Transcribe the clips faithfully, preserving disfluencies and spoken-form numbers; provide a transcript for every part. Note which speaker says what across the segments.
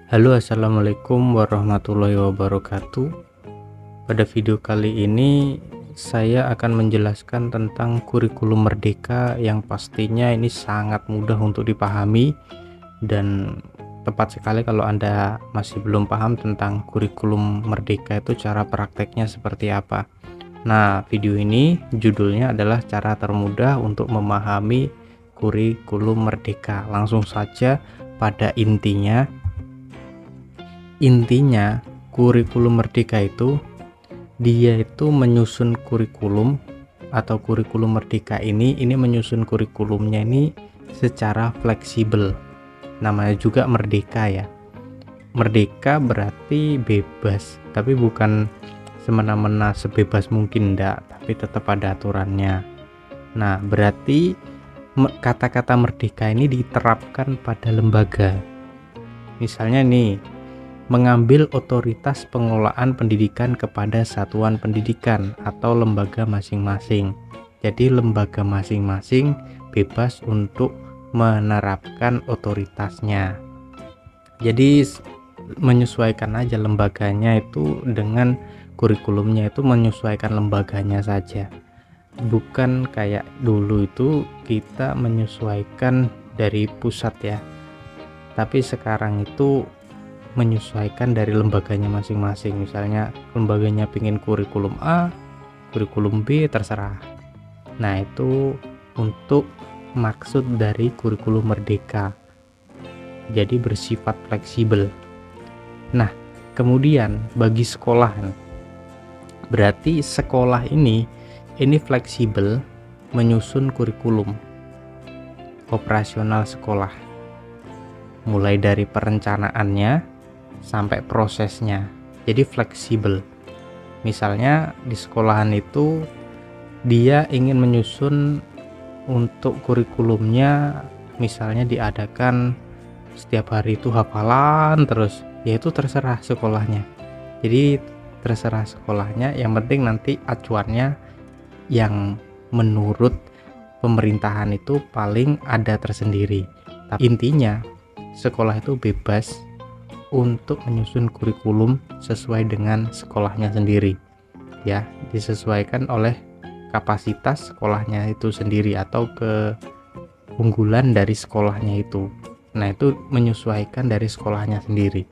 Speaker 1: Halo, assalamualaikum warahmatullahi wabarakatuh. Pada video kali ini saya akan menjelaskan tentang kurikulum merdeka yang pastinya ini sangat mudah untuk dipahami, dan tepat sekali kalau Anda masih belum paham tentang kurikulum merdeka itu cara prakteknya seperti apa. Nah, video ini judulnya adalah cara termudah untuk memahami kurikulum merdeka. Langsung saja pada intinya. Intinya kurikulum merdeka itu dia itu menyusun kurikulum atau kurikulum merdeka ini ini menyusun kurikulumnya ini secara fleksibel. Namanya juga merdeka ya. Merdeka berarti bebas, tapi bukan semena-mena sebebas mungkin, enggak, tapi tetap ada aturannya. Nah, berarti kata-kata merdeka ini diterapkan pada lembaga. Misalnya nih, mengambil otoritas pengelolaan pendidikan kepada satuan pendidikan atau lembaga masing-masing. Jadi lembaga masing-masing bebas untuk menerapkan otoritasnya. Jadi menyesuaikan aja lembaganya itu dengan kurikulumnya, itu menyesuaikan lembaganya saja. Bukan kayak dulu itu kita menyesuaikan dari pusat ya. Tapi sekarang itu menyesuaikan dari lembaganya masing-masing. Misalnya lembaganya pingin kurikulum A, kurikulum B, terserah. Nah, itu untuk maksud dari kurikulum merdeka, jadi bersifat fleksibel. Nah, kemudian bagi sekolah, berarti sekolah ini ini fleksibel menyusun kurikulum operasional sekolah, mulai dari perencanaannya sampai prosesnya. Jadi fleksibel. Misalnya di sekolahan itu dia ingin menyusun untuk kurikulumnya, misalnya diadakan setiap hari itu hafalan terus, yaitu terserah sekolahnya. Jadi terserah sekolahnya, yang penting nanti acuannya yang menurut pemerintahan itu paling ada tersendiri. Tapi intinya sekolah itu bebas untuk menyusun kurikulum sesuai dengan sekolahnya sendiri ya, disesuaikan oleh kapasitas sekolahnya itu sendiri atau keunggulan dari sekolahnya itu. Nah, itu menyesuaikan dari sekolahnya sendiri.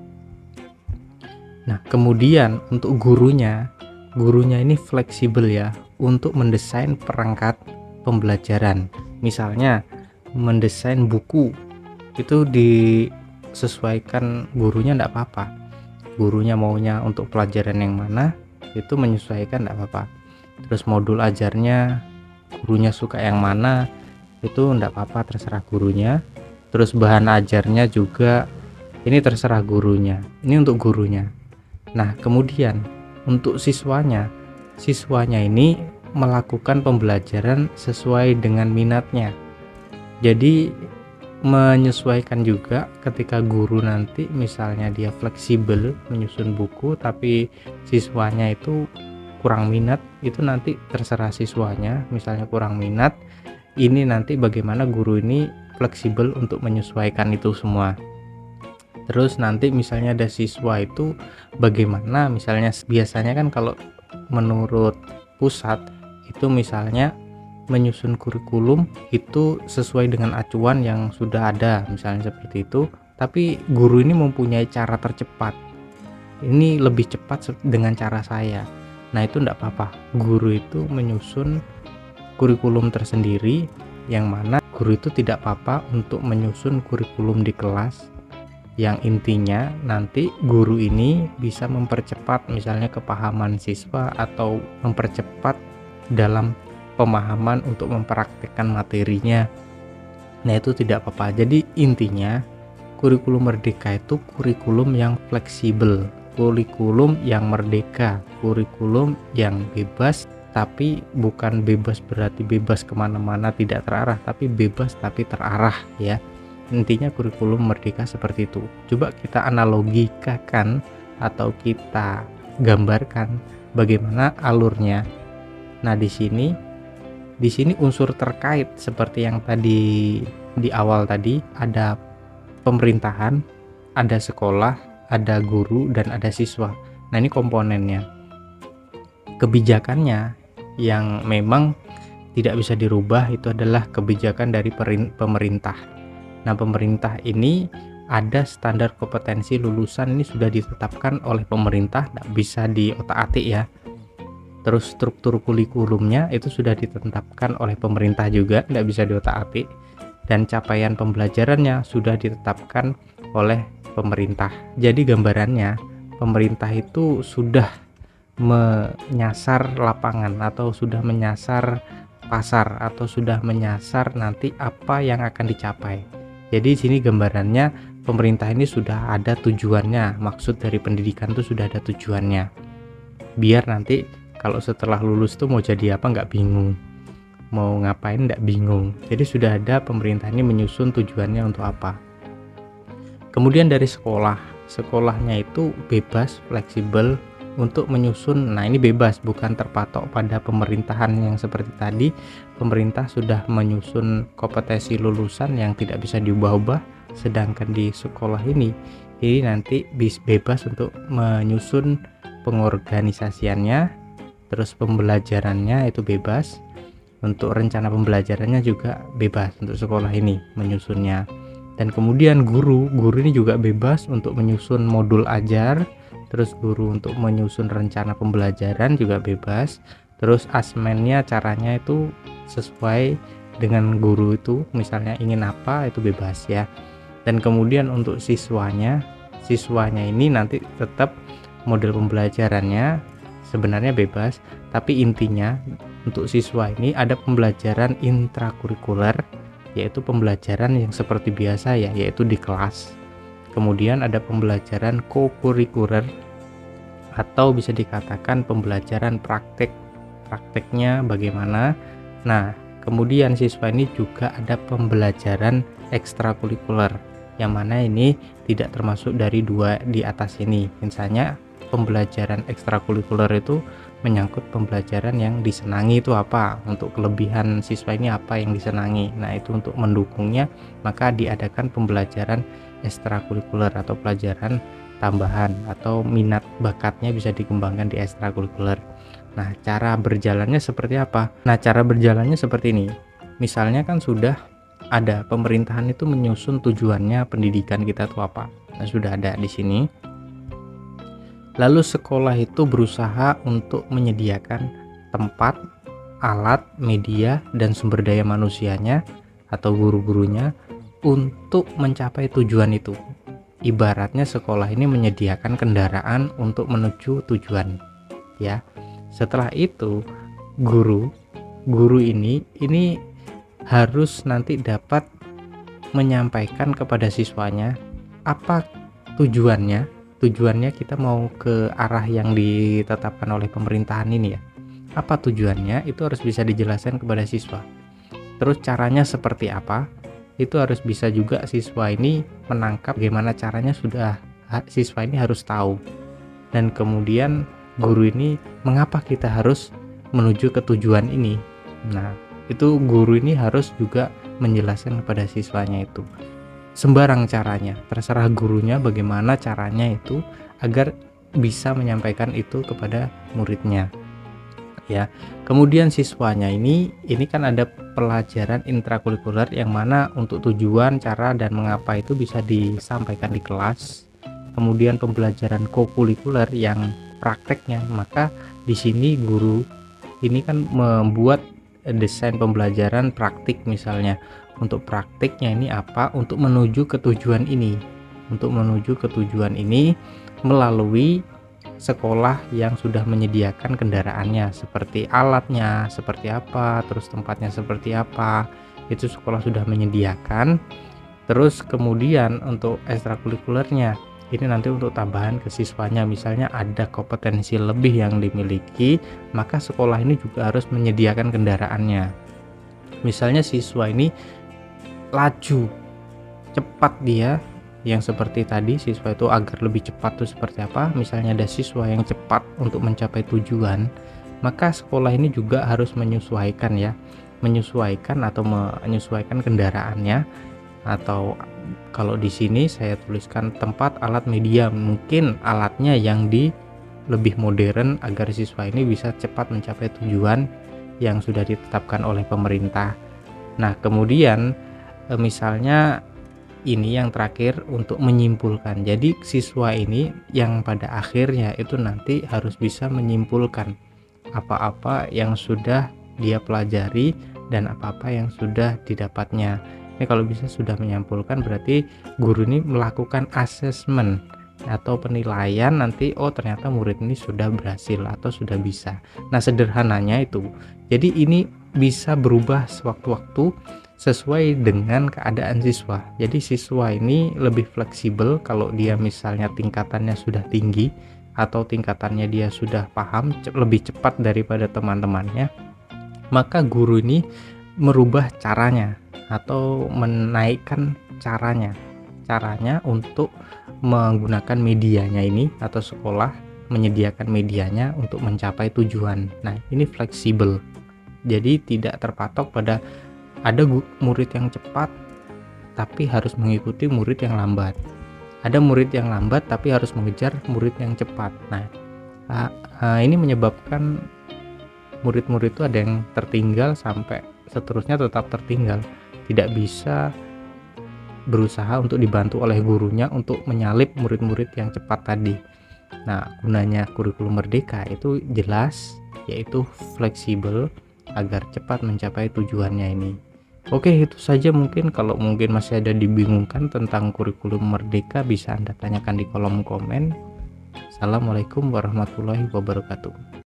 Speaker 1: Nah, kemudian untuk gurunya gurunya ini fleksibel ya untuk mendesain perangkat pembelajaran. Misalnya mendesain buku itu di sesuaikan gurunya, enggak apa-apa. Gurunya maunya untuk pelajaran yang mana itu menyesuaikan, enggak apa-apa. Terus modul ajarnya gurunya suka yang mana itu enggak apa-apa, terserah gurunya. Terus bahan ajarnya juga ini terserah gurunya. Ini untuk gurunya. Nah, kemudian untuk siswanya siswanya ini melakukan pembelajaran sesuai dengan minatnya. Jadi menyesuaikan juga ketika guru nanti misalnya dia fleksibel menyusun buku tapi siswanya itu kurang minat, itu nanti terserah siswanya. Misalnya kurang minat, ini nanti bagaimana guru ini fleksibel untuk menyesuaikan itu semua. Terus nanti misalnya ada siswa itu bagaimana, misalnya biasanya kan kalau menurut pusat itu misalnya menyusun kurikulum itu sesuai dengan acuan yang sudah ada, misalnya seperti itu. Tapi guru ini mempunyai cara tercepat, ini lebih cepat dengan cara saya. Nah, itu enggak apa-apa, guru itu menyusun kurikulum tersendiri, yang mana guru itu tidak apa-apa untuk menyusun kurikulum di kelas, yang intinya nanti guru ini bisa mempercepat misalnya kepahaman siswa atau mempercepat dalam pemahaman untuk mempraktikkan materinya. Nah, itu tidak apa-apa. Jadi intinya kurikulum merdeka itu kurikulum yang fleksibel, kurikulum yang merdeka, kurikulum yang bebas. Tapi bukan bebas berarti bebas kemana-mana tidak terarah, tapi bebas tapi terarah ya. Intinya kurikulum merdeka seperti itu. Coba kita analogikakan atau kita gambarkan bagaimana alurnya. Nah, di sini Di sini unsur terkait seperti yang tadi di awal tadi, ada pemerintahan, ada sekolah, ada guru, dan ada siswa. Nah, ini komponennya. Kebijakannya yang memang tidak bisa dirubah itu adalah kebijakan dari pemerintah. Nah, pemerintah ini ada standar kompetensi lulusan, ini sudah ditetapkan oleh pemerintah, tidak bisa diotak-atik ya. Terus struktur kurikulumnya itu sudah ditetapkan oleh pemerintah juga, tidak bisa diotak-atik. Dan capaian pembelajarannya sudah ditetapkan oleh pemerintah. Jadi gambarannya, pemerintah itu sudah menyasar lapangan atau sudah menyasar pasar atau sudah menyasar nanti apa yang akan dicapai. Jadi di sini gambarannya, pemerintah ini sudah ada tujuannya. Maksud dari pendidikan itu sudah ada tujuannya. Biar nanti kalau setelah lulus tuh mau jadi apa nggak bingung, mau ngapain nggak bingung. Jadi sudah ada, pemerintah ini menyusun tujuannya untuk apa. Kemudian dari sekolah, sekolahnya itu bebas, fleksibel untuk menyusun. Nah, ini bebas, bukan terpatok pada pemerintahan yang seperti tadi. Pemerintah sudah menyusun kompetensi lulusan yang tidak bisa diubah-ubah, sedangkan di sekolah ini ini nanti bis bebas untuk menyusun pengorganisasiannya, terus pembelajarannya itu bebas. Untuk rencana pembelajarannya juga bebas untuk sekolah ini menyusunnya. Dan kemudian guru, guru ini juga bebas untuk menyusun modul ajar. Terus guru untuk menyusun rencana pembelajaran juga bebas. Terus asmennya, caranya itu sesuai dengan guru itu, misalnya ingin apa itu bebas ya. Dan kemudian untuk siswanya, siswanya ini nanti tetap model pembelajarannya sebenarnya bebas, tapi intinya untuk siswa ini ada pembelajaran intrakurikuler, yaitu pembelajaran yang seperti biasa ya, yaitu di kelas. Kemudian ada pembelajaran kokurikuler atau bisa dikatakan pembelajaran praktek. Prakteknya bagaimana? Nah, kemudian siswa ini juga ada pembelajaran ekstrakurikuler, yang mana ini tidak termasuk dari dua di atas ini. Misalnya pembelajaran ekstrakurikuler itu menyangkut pembelajaran yang disenangi itu apa, untuk kelebihan siswa ini apa yang disenangi. Nah, itu untuk mendukungnya maka diadakan pembelajaran ekstrakurikuler atau pelajaran tambahan, atau minat bakatnya bisa dikembangkan di ekstrakurikuler. Nah, cara berjalannya seperti apa? Nah, cara berjalannya seperti ini. Misalnya kan sudah ada, pemerintahan itu menyusun tujuannya pendidikan kita itu apa. Nah, sudah ada di sini. Lalu sekolah itu berusaha untuk menyediakan tempat, alat, media, dan sumber daya manusianya atau guru-gurunya untuk mencapai tujuan itu. Ibaratnya sekolah ini menyediakan kendaraan untuk menuju tujuan ya. Setelah itu guru guru ini ini harus nanti dapat menyampaikan kepada siswanya apa tujuannya. Tujuannya kita mau ke arah yang ditetapkan oleh pemerintahan ini ya. Apa tujuannya itu harus bisa dijelaskan kepada siswa. Terus caranya seperti apa? Itu harus bisa juga siswa ini menangkap bagaimana caranya, sudah siswa ini harus tahu. Dan kemudian guru ini mengapa kita harus menuju ke tujuan ini. Nah, itu guru ini harus juga menjelaskan kepada siswanya itu. Sembarang caranya, terserah gurunya bagaimana caranya itu agar bisa menyampaikan itu kepada muridnya ya. Kemudian siswanya ini ini kan ada pelajaran intrakurikuler yang mana untuk tujuan, cara, dan mengapa itu bisa disampaikan di kelas. Kemudian pembelajaran kokurikuler yang prakteknya, maka di sini guru ini kan membuat desain pembelajaran praktik. Misalnya untuk praktiknya ini apa, untuk menuju ke tujuan ini, untuk menuju ke tujuan ini melalui sekolah yang sudah menyediakan kendaraannya, seperti alatnya seperti apa, terus tempatnya seperti apa, itu sekolah sudah menyediakan. Terus kemudian untuk ekstrakurikulernya ini nanti untuk tambahan ke siswanya, misalnya ada kompetensi lebih yang dimiliki, maka sekolah ini juga harus menyediakan kendaraannya. Misalnya siswa ini laju cepat, dia yang seperti tadi siswa itu agar lebih cepat itu seperti apa, misalnya ada siswa yang cepat untuk mencapai tujuan, maka sekolah ini juga harus menyesuaikan ya menyesuaikan atau menyesuaikan kendaraannya atau Kalau di sini saya tuliskan tempat, alat, media, mungkin alatnya yang di lebih modern agar siswa ini bisa cepat mencapai tujuan yang sudah ditetapkan oleh pemerintah. Nah, kemudian e, misalnya ini yang terakhir untuk menyimpulkan. Jadi siswa ini yang pada akhirnya itu nanti harus bisa menyimpulkan apa-apa yang sudah dia pelajari dan apa-apa yang sudah didapatnya. Ini kalau bisa sudah menyimpulkan, berarti guru ini melakukan asesmen atau penilaian nanti, oh ternyata murid ini sudah berhasil atau sudah bisa. Nah, sederhananya itu. Jadi ini bisa berubah sewaktu-waktu sesuai dengan keadaan siswa. Jadi siswa ini lebih fleksibel kalau dia misalnya tingkatannya sudah tinggi atau tingkatannya dia sudah paham lebih cepat daripada teman-temannya, maka guru ini merubah caranya atau menaikkan caranya caranya untuk menggunakan medianya ini, atau sekolah menyediakan medianya untuk mencapai tujuan. Nah, ini fleksibel. Jadi tidak terpatok pada ada murid yang cepat tapi harus mengikuti murid yang lambat. Ada murid yang lambat tapi harus mengejar murid yang cepat. Nah, ini menyebabkan murid-murid itu ada yang tertinggal sampai seterusnya tetap tertinggal. Tidak bisa berusaha untuk dibantu oleh gurunya untuk menyalip murid-murid yang cepat tadi. Nah, gunanya kurikulum merdeka itu jelas, yaitu fleksibel agar cepat mencapai tujuannya ini. Oke, itu saja. Mungkin kalau mungkin masih ada dibingungkan tentang kurikulum merdeka, bisa Anda tanyakan di kolom komen. Assalamualaikum warahmatullahi wabarakatuh.